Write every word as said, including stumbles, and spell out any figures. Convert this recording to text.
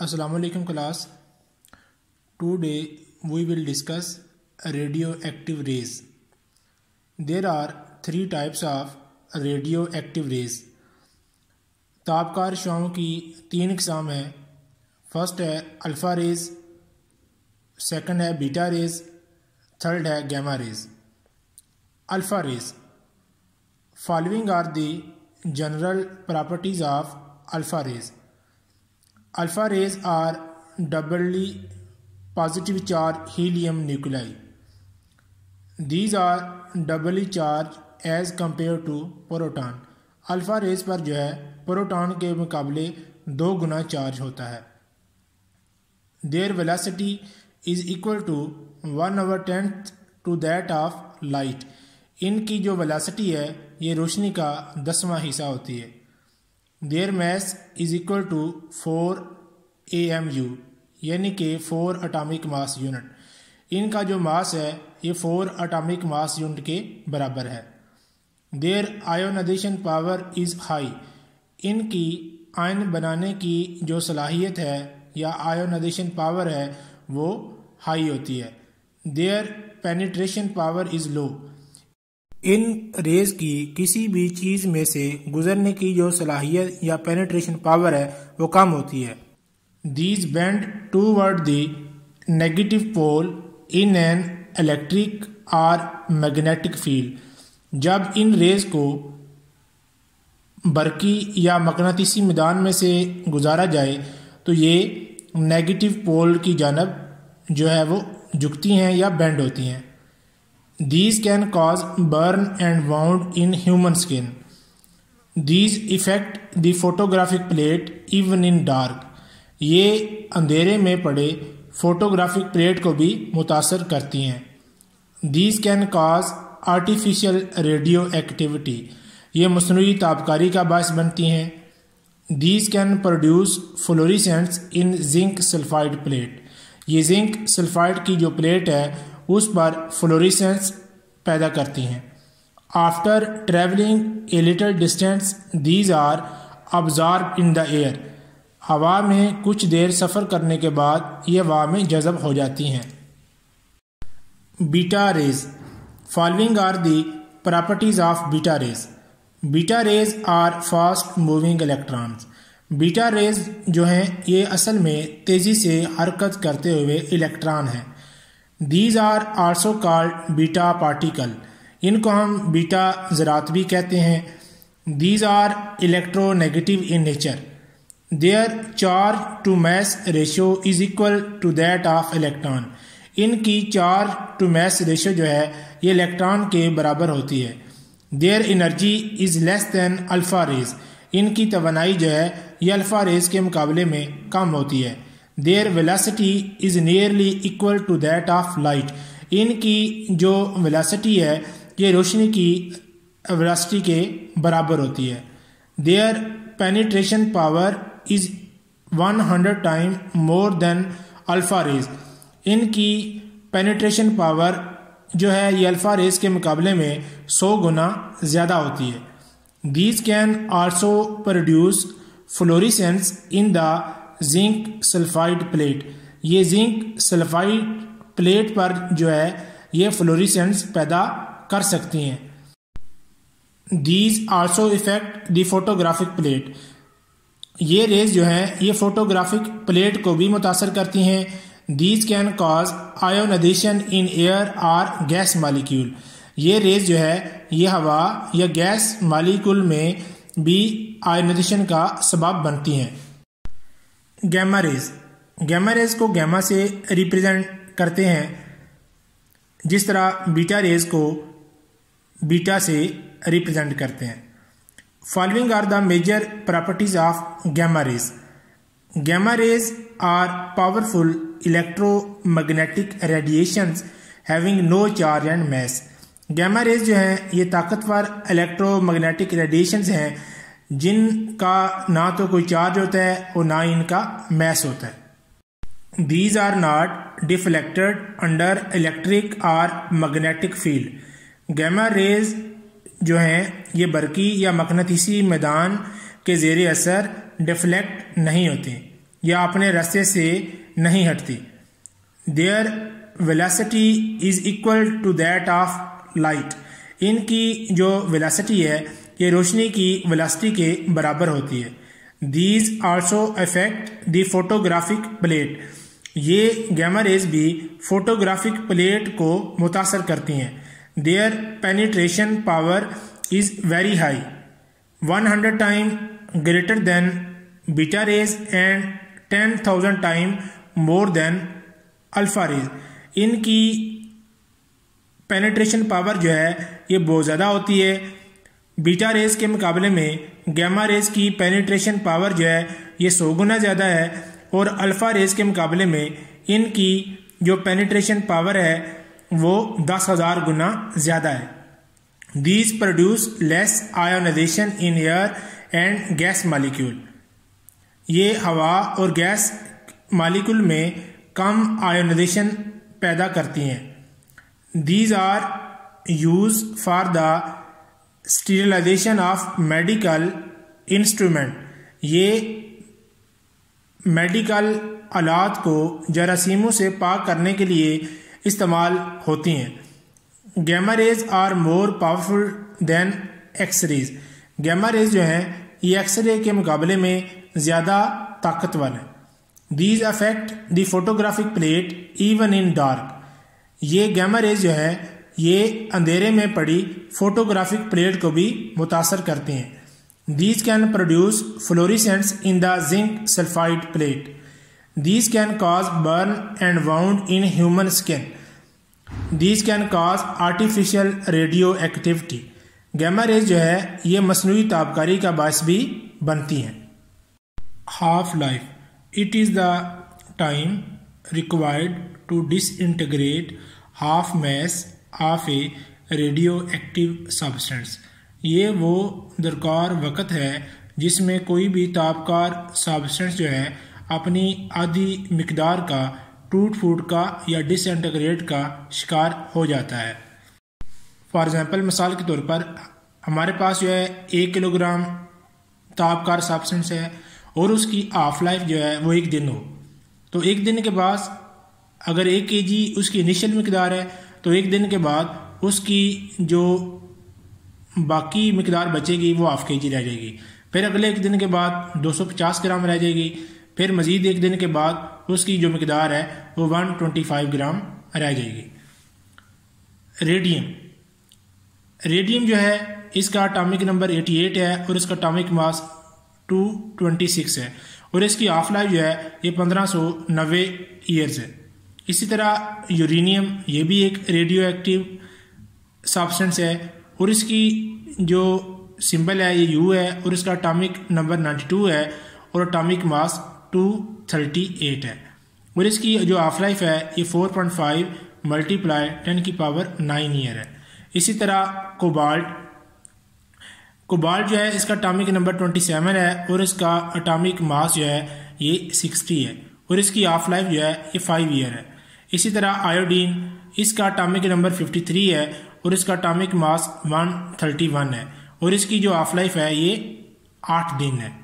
Assalamu alaikum class. Today we will discuss radioactive rays. There are three types of radioactive rays. तापकार शुआओं की तीन इकसाम है. First है alpha rays, second है beta rays, third है gamma rays. Alpha rays. Following are the general properties of alpha rays. Alpha rays are doubly positive charged helium nuclei. These are doubly charged as compared to proton. Alpha rays पर जो है proton के मुकाबले दो गुना charge होता है. Their velocity is equal to one over tenth to that of light. इनकी जो वेलोसिटी है ये रोशनी का दसवां हिस्सा होती है. Their mass is equal to four A M U यानी कि फोर एटॉमिक मास यूनिट. इनका जो मास है ये फोर एटॉमिक मास यूनिट के बराबर है. Their ionization power is high. इनकी आयन बनाने की जो सलाहियत है या आयोनाइजेशन पावर है वो हाई होती है. Their penetration power is low. इन रेज की किसी भी चीज में से गुजरने की जो सलाहियत या पेनिट्रेशन पावर है वो कम होती है. These bend toward the negative pole in an electric or magnetic field. जब इन रेज को बरकी या मकनातीसी मैदान में से गुजारा जाए तो ये नेगेटिव पोल की जानब जो है वो झुकती हैं या बेंड होती हैं. These can cause burn and wound in human skin. These affect the photographic plate even in dark. ये अंधेरे में पड़े फोटोग्राफिक प्लेट को भी मुतासर करती हैं. These can cause artificial radioactivity. ये मसनूई तापकारी का बायस बनती हैं. These can produce fluorescence in zinc sulfide plate. ये जिंक सल्फाइड की जो प्लेट है उस पर फ्लोरेसेंस पैदा करती हैं. After travelling a little distance these are absorb in the air. हवा में कुछ देर सफ़र करने के बाद ये हवा में जज़ब हो जाती हैं. Beta rays. Following are the properties of beta rays. Beta rays are fast moving electrons. Beta rays जो हैं ये असल में तेज़ी से हरकत करते हुए इलेक्ट्रॉन हैं. These are also called beta particle. इनको हम बीटा ज़रात भी कहते हैं. These are electronegative in nature. Their charge to mass ratio is equal to that of electron. इनकी charge to mass ratio जो है ये इलेक्ट्रॉन के बराबर होती है. Their energy is less than alpha rays. इनकी तवानाई जो है ये अल्फ़ा रेज के मुकाबले में कम होती है. Their velocity is nearly equal to that of light. इनकी जो वेलोसिटी है ये रोशनी की वेलोसिटी के बराबर होती है. Their penetration power is one hundred time more than alpha rays. इनकी penetration power जो है ये अल्फ़ा रेज के मुकाबले में सौ गुना ज़्यादा होती है. These can also produce fluorescence in the zinc sulphide plate. ये जिंक सल्फाइड प्लेट पर जो है ये फ्लोरेसेंस पैदा कर सकती हैं. These also affect the photographic plate. ये रेज जो हैं ये फोटोग्राफिक प्लेट को भी मुतासर करती हैं. These can cause ionization in air or gas molecule. ये रेज जो है ये हवा या गैस मालिक्यूल में भी आयोनाइजेशन का सबब बनती हैं. Gamma rays. गैमा रेज को गैमा से रिप्रेजेंट करते हैं जिस तरह बीटा रेज को बीटा से रिप्रेजेंट करते हैं. Following are the major properties of gamma rays. Gamma rays are powerful electromagnetic radiations having no charge and mass. Gamma rays जो हैं ये ताकतवर इलेक्ट्रोमैग्नेटिक रेडिएशंस हैं जिनका ना तो कोई चार्ज होता है और ना इनका मैस होता है. These are not deflected under electric or magnetic field. Gamma rays जो हैं ये बरकी या मकनातीसी मैदान के ज़ेरे असर डिफ्लेक्ट नहीं होते. या अपने रास्ते से नहीं हटती। Their velocity is equal to that of light. इनकी जो वेलोसिटी है ये रोशनी की वेलोसिटी के बराबर होती है। These also affect the photographic plate. ये गैमा रेज भी फोटोग्राफिक प्लेट को मुतासर करती हैं। Their penetration power is very high, one hundred time greater than beta rays and ten thousand time more than alpha rays. इनकी penetration power जो है ये बहुत ज़्यादा होती है। बीटा रेज के मुकाबले में गैमा रेज की पेनिट्रेशन पावर जो है ये सौ गुना ज़्यादा है और अल्फा रेज के मुकाबले में इनकी जो पेनिट्रेशन पावर है वो दस हज़ार गुना ज़्यादा है। These produce less ionization in air and gas molecule. ये हवा और गैस मालिक्यूल में कम आयोनाइजेशन पैदा करती हैं। These are use for the sterilization of medical instrument. ये मेडिकल आलात को जरासीमों से पाक करने के लिए इस्तेमाल होती हैं। Gamma rays are more powerful than X rays. Gamma rays जो हैं ये एक्सरे के मुकाबले में ज़्यादा ताकतवर हैं। These affect the photographic plate even in dark. ये गैमा रेज जो है ये अंधेरे में पड़ी फोटोग्राफिक प्लेट को भी मुतासर करती हैं। These can produce fluorescence in the zinc sulfide plate. These can cause burn and wound in human skin. These can cause artificial radioactivity. Gamma rays जो है ये मसनूई ताबकारी का बायस भी बनती हैं। Half life. It is the time required to disintegrate half mass of a radioactive substance. ये वो दरकार वक़्त है जिसमें कोई भी ताबकार सब्सटेंस जो है अपनी आधी मिकदार का टूट फूट का या डिसइंटीग्रेट का शिकार हो जाता है। फॉर एग्ज़ाम्पल मिसाल के तौर पर हमारे पास जो है एक किलोग्राम ताबकार सब्सटेंस है और उसकी हाफ लाइफ जो है वो एक दिन हो, तो एक दिन के बाद अगर एक केजी उसकी इनिशियल मिकदार है तो एक दिन के बाद उसकी जो बाकी मिकदार बचेगी वो हाफ के जी रह जाएगी। फिर अगले एक दिन के बाद दो सौ पचास ग्राम रह जाएगी। फिर मज़ीद एक दिन के बाद उसकी जो मिकदार है वो एक सौ पच्चीस ग्राम रह जाएगी। रेडियम। रेडियम जो है इसका एटॉमिक नंबर अठासी है और इसका एटॉमिक मास दो सौ छब्बीस है और इसकी हाफ लाइफ जो है ये पंद्रह सौ नब्बे ईयर्स है। इसी तरह यूरेनियम ये भी एक रेडियो एक्टिव सब्सटेंस है और इसकी जो सिंबल है ये यू है और इसका एटॉमिक नंबर बानवे है और एटॉमिक मास दो सौ अड़तीस है और इसकी जो हाफ लाइफ है ये चार पॉइंट पाँच मल्टीप्लाई टेन की पावर नाइन ईयर है। इसी तरह कोबाल्ट। कोबाल्ट जो है इसका एटॉमिक नंबर सत्ताईस है और इसका एटॉमिक मास जो है ये साठ है और इसकी हाफ लाइफ जो है ये पाँच ईयर है। इसी तरह आयोडीन, इसका एटॉमिक नंबर तिरेपन है और इसका एटॉमिक मास एक सौ इकतीस है और इसकी जो हाफ लाइफ है ये आठ दिन है।